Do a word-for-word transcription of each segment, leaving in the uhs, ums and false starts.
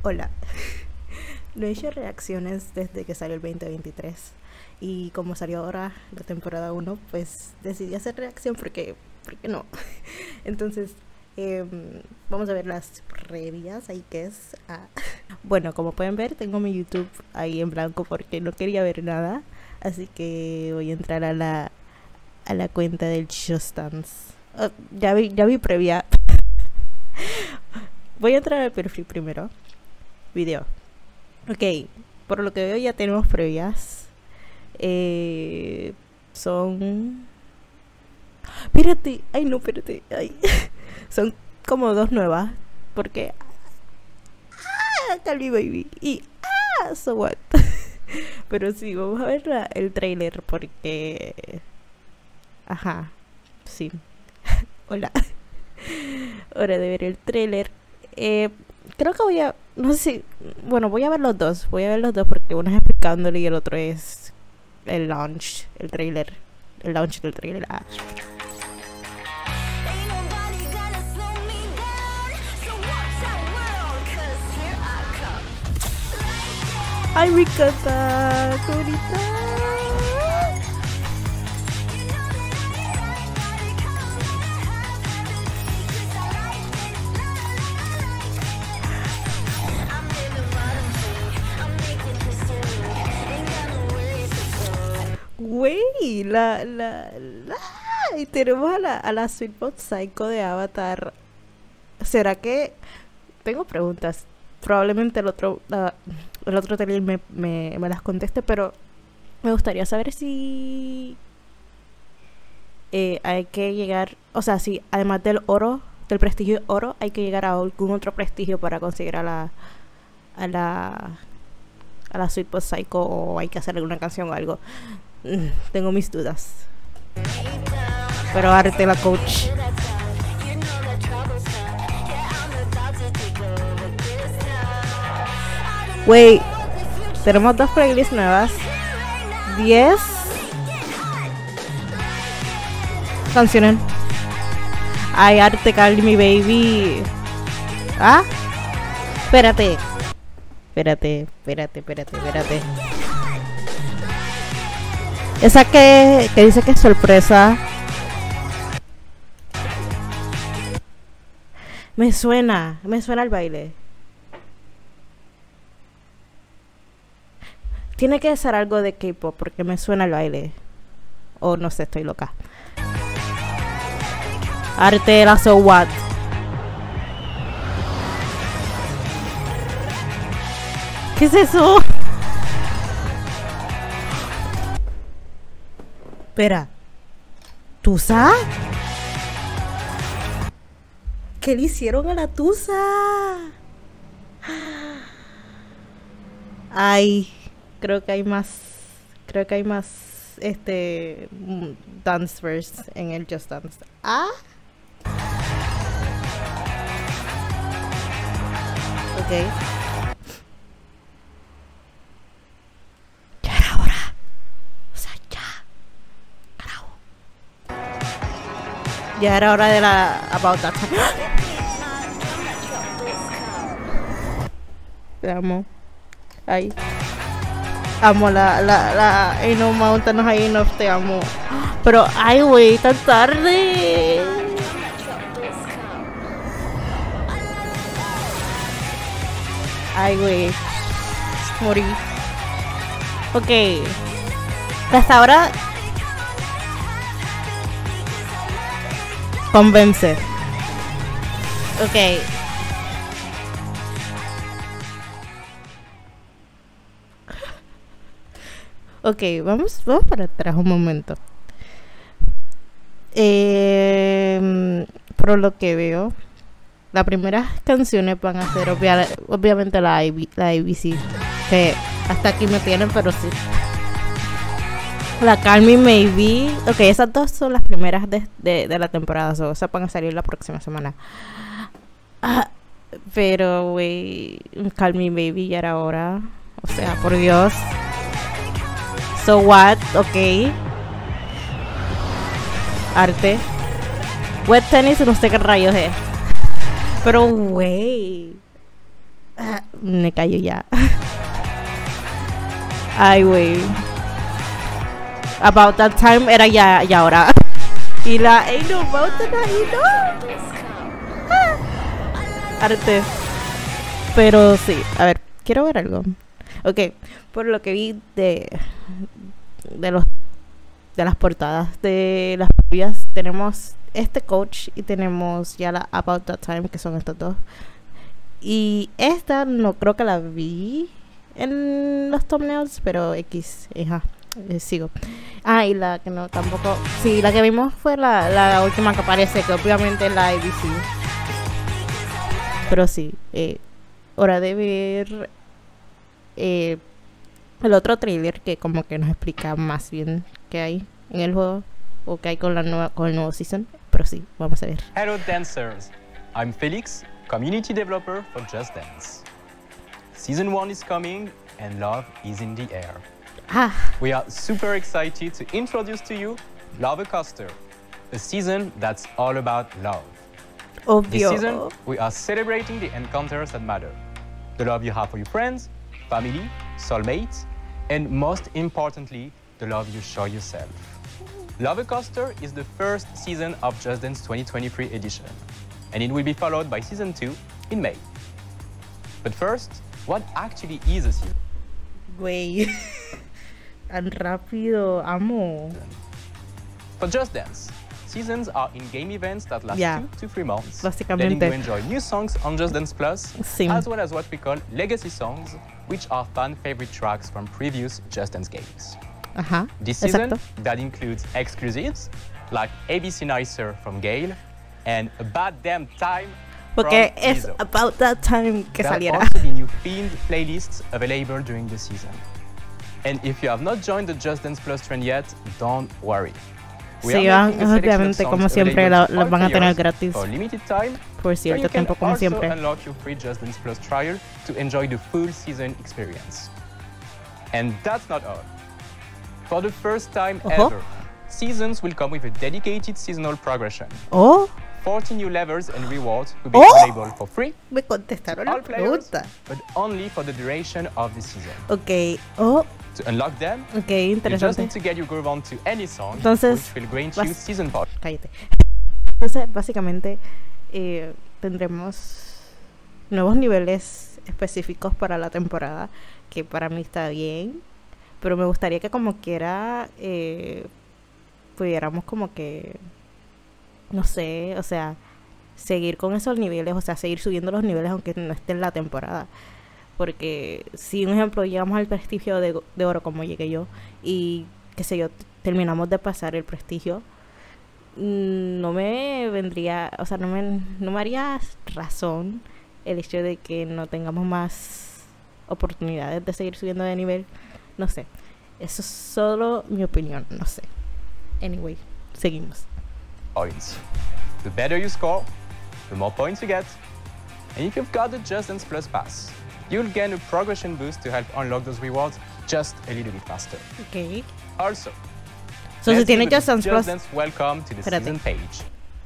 Hola. No he hecho reacciones desde que salió el veinte veintitrés. Y como salió ahora la temporada uno, pues decidí hacer reacción porque, ¿por qué no? Entonces, eh, vamos a ver las previas. Ahí que es. Ah. Bueno, como pueden ver, tengo mi YouTube ahí en blanco porque no quería ver nada. Así que voy a entrar a la, a la cuenta del Just Dance. Oh, ya vi, ya vi previa. Voy a entrar al perfil primero. Video. Ok, por lo que veo ya tenemos previas. Eh, son... Espérate, ay no, espérate. Ay. Son como dos nuevas. Porque... Ah, Calvi Baby. Y... Ah, so what. Pero sí, vamos a ver la, el trailer porque... Ajá, sí. Hola. Hora de ver el trailer. Eh, creo que voy a... No sé si... Bueno, voy a ver los dos. Voy a ver los dos porque uno es explicándole y el otro es el launch, el trailer. El launch del trailer. Ah. Ay, me encanta. Qué bonita. Güey, la, la, la, y tenemos a la, a la Sweetbot Psycho de Avatar. ¿Será que...? Tengo preguntas. Probablemente el otro, uh, el otro trailer me, me, me las conteste, pero me gustaría saber si eh, hay que llegar, o sea, si además del oro, del prestigio de oro, hay que llegar a algún otro prestigio para conseguir a la, a la, a la Sweetbot Psycho, o hay que hacer alguna canción o algo. Tengo mis dudas. Pero arte la coach. Wey, tenemos dos playlists nuevas. diez canciones. Ay, arte, Call Me Baby. Ah, espérate. Espérate, espérate, espérate, espérate. Esa que, que dice que es sorpresa. Me suena, me suena el baile. Tiene que ser algo de K-pop porque me suena el baile. O oh, no sé, estoy loca. Arte, la So What. ¿Qué es eso? Espera, ¿Tusa? ¿Qué le hicieron a la Tusa? Ay, creo que hay más, creo que hay más, este, dancers en el Just Dance. Ah, ok. Ya era hora de la About That Time. Te amo. Ay. Amo la, la, la Ain't No Mountain High Enough, te amo. Pero, ay, güey, tan tarde. Ay, güey. Morí. Ok. Hasta ahora... Convence. Ok. Ok, vamos, vamos para atrás un momento. Eh, por lo que veo, las primeras canciones van a ser obvia, obviamente la, I B, la A B C, que hasta aquí me tienen, pero sí. La Call Me Maybe. Ok, esas dos son las primeras de, de, de la temporada. So, esas van a salir la próxima semana. Ah, pero, güey, Call Me Maybe ya era hora. O sea, por Dios. So what? Ok. Arte. Wet Tennis, no sé qué rayos es. Pero, güey. Uh, me cayó ya. Ay, güey. About That Time era ya, ya ahora. Y la Ain't No Mountain High, no. Ah. Arte. Pero sí, a ver, quiero ver algo. Ok, por lo que vi de de los de las portadas de las previas, tenemos este coach y tenemos ya la About That Time, que son estos dos. Y esta no creo que la vi en los thumbnails, pero X, hija, eh, sigo. Ah, y la que no, tampoco, sí, la que vimos fue la, la última que aparece, que obviamente es la A B C. Pero sí, eh, hora de ver eh, el otro trailer, que como que nos explica más bien qué hay en el juego o qué hay con la nueva con el nuevo season. Pero sí, vamos a ver. Hello dancers, I'm Felix, community developer for Just Dance. Season one is coming and love is in the air. Ah, We are super excited to introduce to you Love Coaster, a season that's all about love. This obvio. season, we are celebrating the encounters that matter. The love you have for your friends, family, soulmates, and most importantly, the love you show yourself. Love Coaster is the first season of Just Dance twenty twenty-three edition, and it will be followed by season two in May. But first, what actually is a season? Güey. Tan rápido, amo. For Just Dance, seasons are in-game events that last Yeah. two to three months, Básicamente. letting you enjoy new songs on Just Dance Plus, Sí. as well as what we call legacy songs, which are fan favorite tracks from previous Just Dance games. Ajá. This season, Exacto. that includes exclusives like A B C Nicer from Gale and A Bad Damn Time Porque from es Lizzo. about that time que There will saliera. also be new themed playlists available during the season. And if you have not joined the Just Dance Plus trend yet, don't worry. We Sí, are van- making a selection of obviamente, songs como siempre, available la- to los all van a tener players gratis for limited time, por so cierto you can tiempo, como also siempre. unlock your free Just Dance Plus trial to enjoy the full season experience. And that's not all. For the first time Ojo. ever, seasons will come with a dedicated seasonal progression. Oh, forty new levels and rewards will be Oh. available for free, me contestaron la all players, pregunta. but only for the duration of the season. Ok, oh, To unlock them, ok, you just interesante. need to get your groove on to any song, Entonces, which will grant vas- you season pass. Cállate. Entonces, básicamente, eh, tendremos nuevos niveles específicos para la temporada, que para mí está bien, pero me gustaría que como quiera eh, pudiéramos como que, no sé, o sea, seguir con esos niveles, o sea, seguir subiendo los niveles aunque no esté en la temporada. Porque si, un ejemplo, llegamos al prestigio de, de oro como llegué yo y, qué sé yo, t- terminamos de pasar el prestigio, mm, no me vendría, o sea, no me, no me haría razón el hecho de que no tengamos más oportunidades de seguir subiendo de nivel. No sé, eso es solo mi opinión, no sé. Anyway, seguimos. Points. The better you score, the more points you get. And if you've got the Just Dance Plus pass, you'll gain a progression boost to help unlock those rewards just a little bit faster. Ok. Also, So, si let's tiene give a Just Dance Plus, Dance welcome to the Espérate. season page.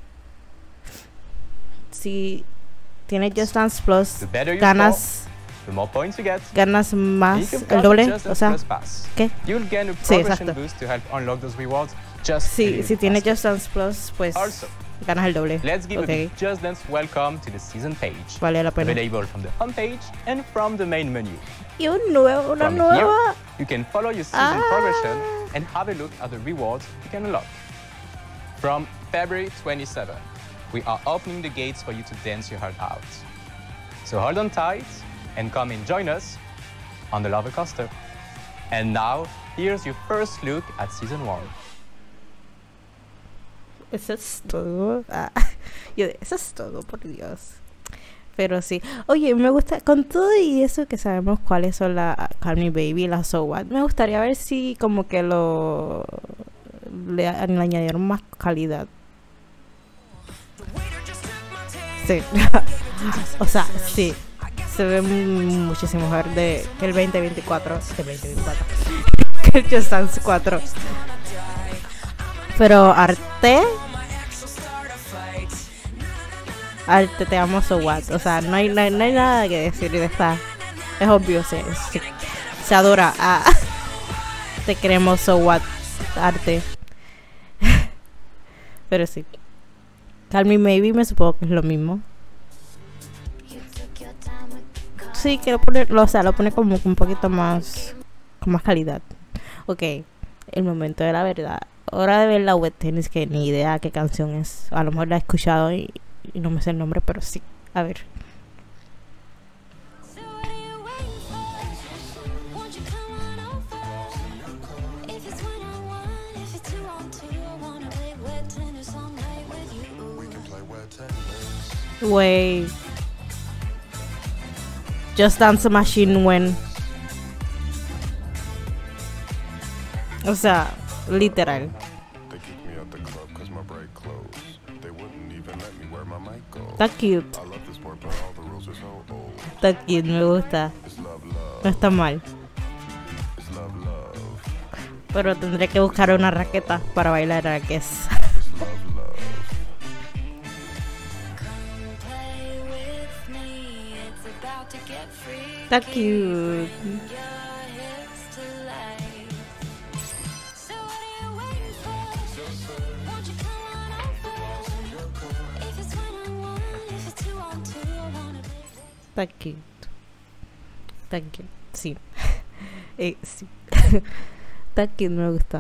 si tienes Just Dance Plus, The better you ganas, The more points you get. ganas And más, if you've el got the doble, Just o Dance sea, Plus pass, ¿qué? you'll gain a Sí, progression exacto. boost to help unlock those rewards just a Sí, little si bit tienes faster. Just Dance Plus, pues Also, ganas el doble. let's give a Ok, big Just Dance welcome to the season page. vale la pena. Available from the homepage and from the main menu. Y un nuevo, una From nueva. here, you can follow your season Ah. progression and have a look at the rewards you can unlock. From February twenty-seventh, we are opening the gates for you to dance your heart out. So hold on tight and come and join us on the Love Coaster. And now, here's your first look at season one. Eso es todo. Ah, yo, eso es todo, por Dios. Pero sí. Oye, me gusta, con todo y eso que sabemos cuáles son la Call Me Baby y la So What, me gustaría ver si como que lo le, a- le añadieron más calidad. Sí. O sea, sí. Se ve mu- muchísimo mejor de que el veinte veinticuatro. Que el veinte veinticuatro. Que el Just Dance cuatro. Pero arte. Arte, te amo, So What. O sea, no hay, no hay, no hay nada que decir de esta, Es obvio, se, se, se adora. Ah, te queremos, so what, arte. Pero sí. Call Me Maybe me supongo que es lo mismo. Sí, quiero ponerlo, o sea, lo pone como un poquito más, con más calidad. Ok, el momento de la verdad. Hora de ver la web tennis, que ni idea qué canción es. A lo mejor la he escuchado y, y no me sé el nombre, pero sí. A ver. Wait. Just Dance Machine when. O sea, literal. Está cute. Está cute, me gusta. No está mal. Pero tendré que buscar una raqueta para bailar a que es. Está cute. Está cute. Está cute. Sí. eh, sí. Está cute, me gusta.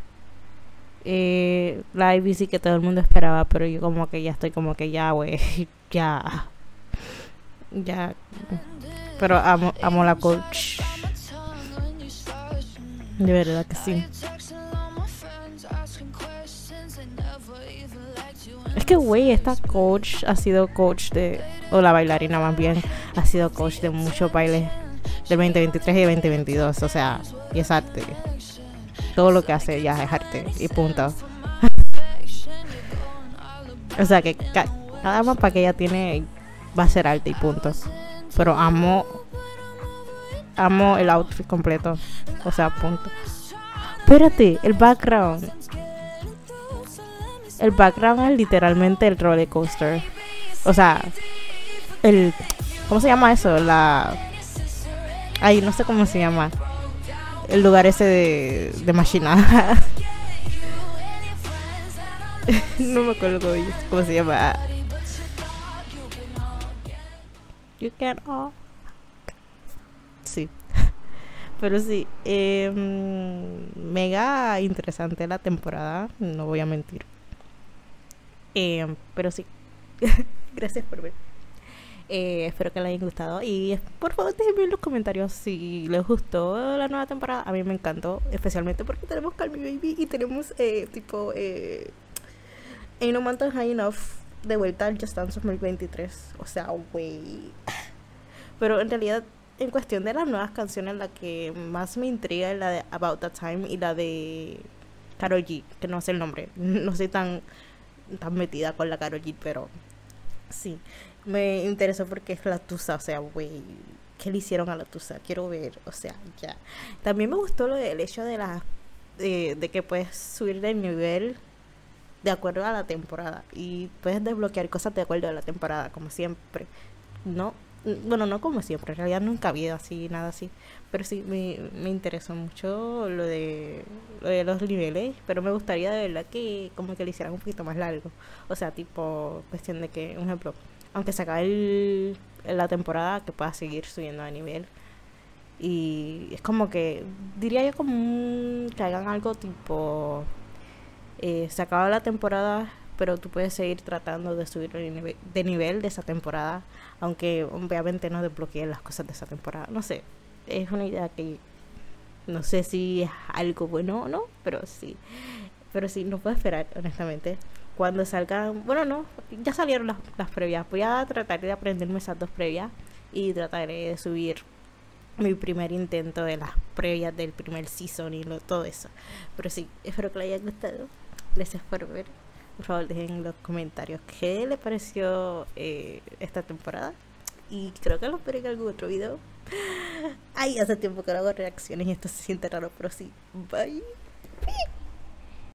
Eh, la I B C que todo el mundo esperaba, pero yo como que ya estoy como que ya, güey. Ya. Ya. Pero amo, amo la coach. De verdad que sí. Es que, güey, esta coach ha sido coach de... O la bailarina más bien. Ha sido coach de muchos bailes del veinte veintitrés y veinte veintidós. O sea, y es arte. Todo lo que hace ya es arte. Y punto. O sea, que ca cada mapa que ella tiene va a ser arte y punto. Pero amo... Amo el outfit completo. O sea, punto. Espérate, el background. El background es literalmente el roller coaster. O sea, el... ¿Cómo se llama eso? La... Ay, no sé cómo se llama. El lugar ese de, de máquina. No me acuerdo cómo, cómo se llama. You can all. Sí. Pero sí, eh, mega interesante la temporada, no voy a mentir. Eh, pero sí, gracias por ver. Eh, espero que les haya gustado. Y por favor, déjenme en los comentarios si les gustó la nueva temporada. A mí me encantó, especialmente porque tenemos Call Me Baby y tenemos, eh, tipo, eh, Ain't No Mountain High Enough de vuelta al Just Dance dos mil veintitrés. O sea, güey. Pero en realidad, en cuestión de las nuevas canciones, la que más me intriga es la de About That Time y la de Karol G, que no sé el nombre. No soy tan, tan metida con la Karol G, pero sí. Me interesó porque es la Tusa, o sea, güey, ¿qué le hicieron a la Tusa? Quiero ver, o sea, ya. También me gustó lo del hecho de la de, de que puedes subir de nivel de acuerdo a la temporada y puedes desbloquear cosas de acuerdo a la temporada, como siempre. No, bueno, no como siempre, en realidad nunca ha habido así, nada así. Pero sí, me, me interesó mucho lo de, lo de los niveles, pero me gustaría de verdad que como que le hicieran un poquito más largo. O sea, tipo, cuestión de que, un ejemplo, aunque se acabe el, la temporada, que pueda seguir subiendo de nivel. Y es como que, diría yo como un, que hagan algo tipo, eh, se acaba la temporada, pero tú puedes seguir tratando de subir de nivel, de nivel de esa temporada, aunque obviamente no desbloqueen las cosas de esa temporada. No sé, es una idea que no sé si es algo bueno o no, pero sí. Pero sí, no puedo esperar, honestamente. Cuando salgan, bueno, no, ya salieron las, las previas. Voy a tratar de aprenderme esas dos previas y trataré de subir mi primer intento de las previas del primer season y lo, todo eso. Pero sí, espero que les haya gustado. Gracias por ver. Por favor, dejen en los comentarios qué les pareció eh, esta temporada. Y creo que los veré en algún otro video. Ay, hace tiempo que no hago reacciones y esto se siente raro, pero sí. Bye.